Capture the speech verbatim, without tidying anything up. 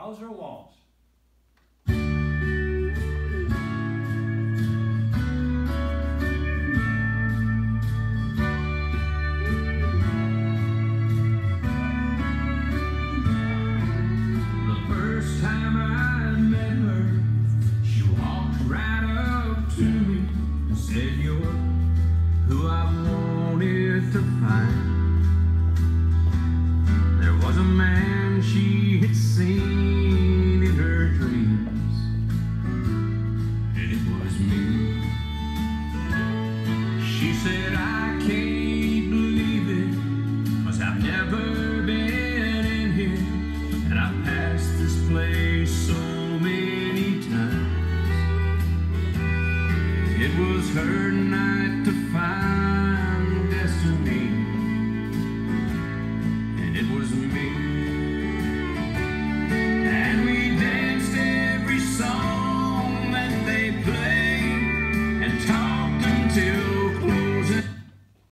Hauser Walls. Said you're who I wanted to find. There was a man she had seen in her dreams, and it was me. She said, I can't believe it, 'cause I've never been in here, and I've passed this place so many times. It was her night to find